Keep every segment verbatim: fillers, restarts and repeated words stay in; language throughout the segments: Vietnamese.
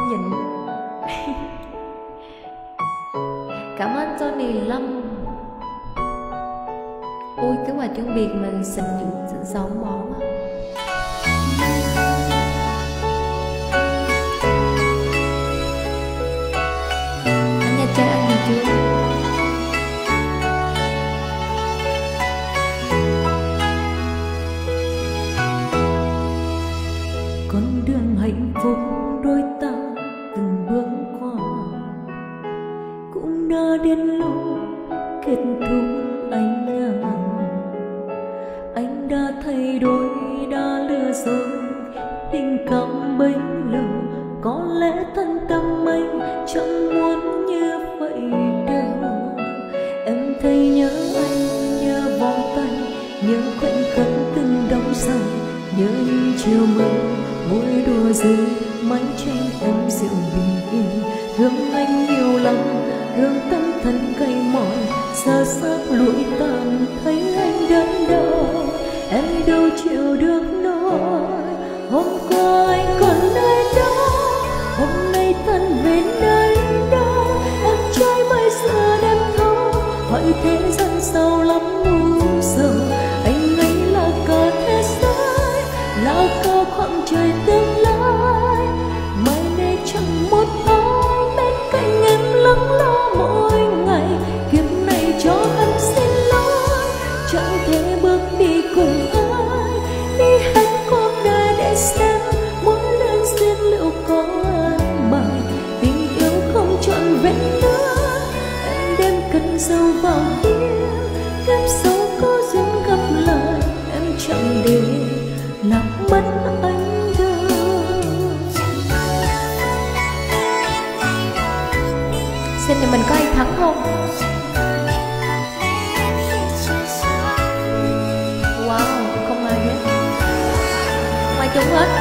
nhịn. Cảm ơn Tony Lâm. Ôi cái quà chuẩn bị mình xịn xịn sống bỏ quá. Anh Nha Trang ăn gì chưa? Con đường hạnh phúc đôi ta từng bước qua cũng đã đến lúc kết thúc anh à. Anh đã thay đổi, đã lừa dối tình cảm bấy lâu. Có lẽ thân tâm anh chẳng muốn như vậy đâu. Em thấy nhớ anh, nhớ vòng tay, nhớ khoảnh khắc từng đau say, nhớ những chiều mưa môi đùa rơi mái tranh em dịu bình yên. Thương anh nhiều lắm, thương tâm thân cay mỏi, xa xác lụi tàn thấy anh đớn đau. Em đâu chịu được nói, hôm qua anh còn nơi đó, hôm nay thân về nơi đó. Em trai bây giờ đem thấu, hỏi thế gian sao lắm ngu giờ. Anh ấy là cả thế giới, là cả khoảng trời tương lai. Mai đây chẳng một ai bên cạnh em lắng lo mỗi ngày. Kiếp này cho anh xin lỗi, chẳng thể bước đi cùng ai. Đi hết cuộc đời để xem muốn lên duyên liệu có an bài. Tình yêu không trọn vẹn nữa, em đem cất dấu vào tim. Kiếp sau có duyên gặp lại, em chẳng để làm mất anh đâu. Xem nhà mình có ai thắng không? Wow, không ai hết, không ai trúng hết.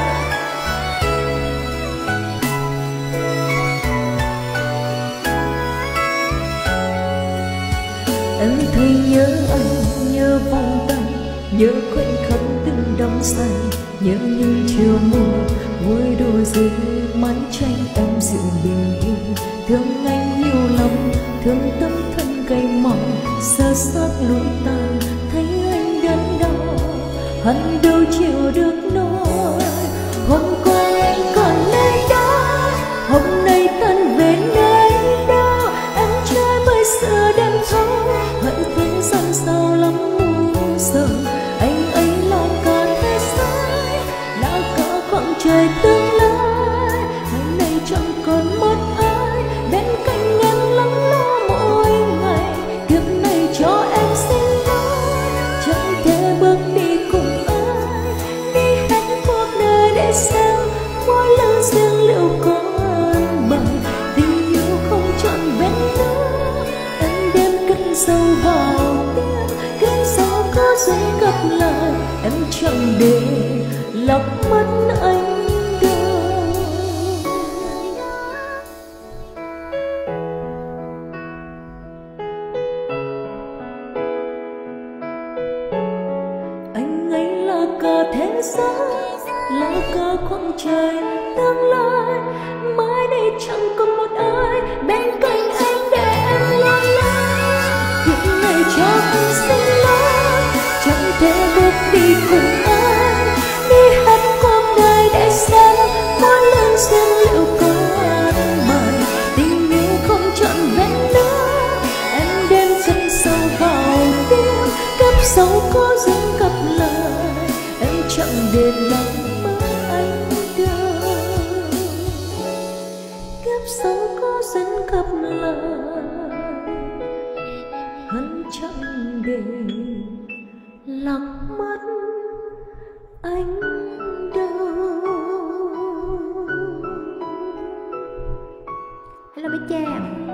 Em thấy nhớ anh, nhớ vòng tay, nhớ khoảnh khắc từng đắm say, nhớ những chiều mùa vui đùa dưới mái tranh em dịu bình yên. Thương anh nhiều lắm, thương tâm thân cay mỏi, xa xác lụi tàn thấy anh đớn đau. Hắn đâu chịu được nói, hôm qua anh còn nơi đó, hôm nay thân về nơi đó. Em trai bây giờ đem thấu, hận thế gian sao lắm ngu giờ. Anh ấy là cả thế giới, là cả khoảng trời tương lai. Ngày nay chẳng còn một ai bên cạnh em lắng lo mỗi ngày. Kiếp này cho em xin lỗi, chẳng thể bước đi cùng ai. Đi hết cuộc đời để xem mỗi lần riêng liệu có an bài. Tình yêu không trọn vẹn nữa, em đem cất dấu vào tim. Kiếp sau có duyên gặp lại, em chẳng để lọc mất anh đâu. Anh ấy là cả thế giới, là cả khoảng trời tương lai. Mai đây chẳng còn một ai bên cạnh anh để em lo lắng. Kiếp này cho anh xin lỗi, chẳng thể bước đi cùng ai. Đi hết cuộc đời để xem mỗi lần duyên liệu có an bài. Tình yêu không trọn vẹn nữa, em đem cất sâu vào tim. Kiếp sau có duyên gặp lại, em chẳng để lòng mất anh đâu. Kiếp sau có duyên gặp lại, hắn chẳng để lạc mất anh đâu. Hello bé cha.